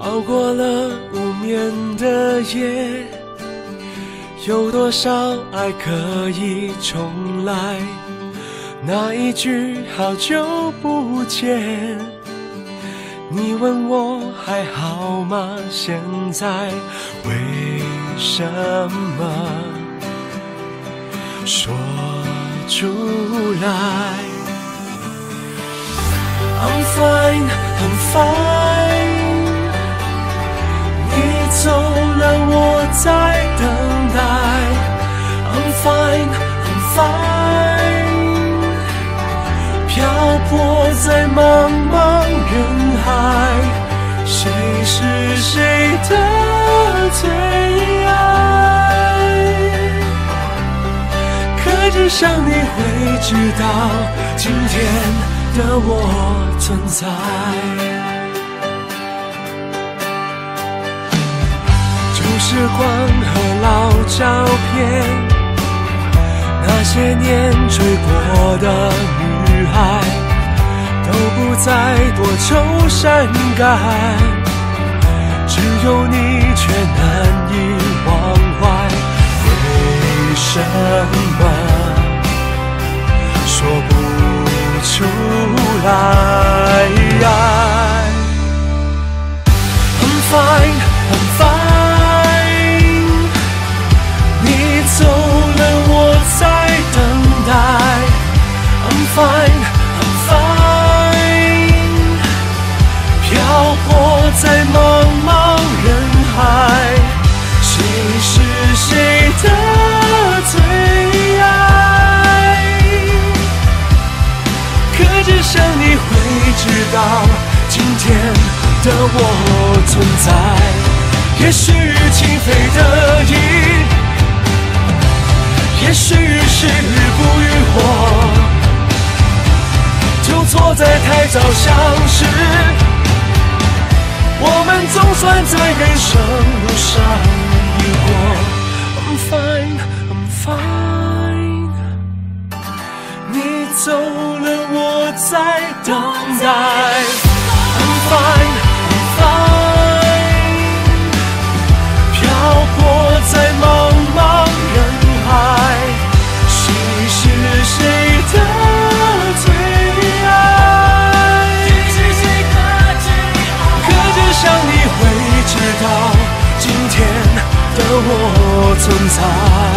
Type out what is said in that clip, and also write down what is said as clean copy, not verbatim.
熬过了无眠的夜，有多少爱可以重来？那一句好久不见，你问我还好吗？现在为什么说出来？ I'm fine, I'm fine。 你走了，我在等待。I'm fine, I'm fine。 漂泊在茫茫人海，谁是谁的最爱？可至少你会知道，今天的我存在。旧时光和老照片，那些年追过的女孩，都不再多愁善感，只有你却难以忘怀。为什么说不出来？I'm fine, I'm fine。 你走了，我在等待。I'm fine, I'm fine。 漂泊在茫茫人海，谁是谁的最爱？可至少你会知道，今天的我存在。也许情非得已，也许是日不与我，就错在太早相识。我们总算在人生路上已过。I'm fine, I'm fine。 你走了，我在等待。I'm fine, I'm fine。 漂泊在茫茫人海，谁是谁的最爱？可至少你会知道，今天的我存在。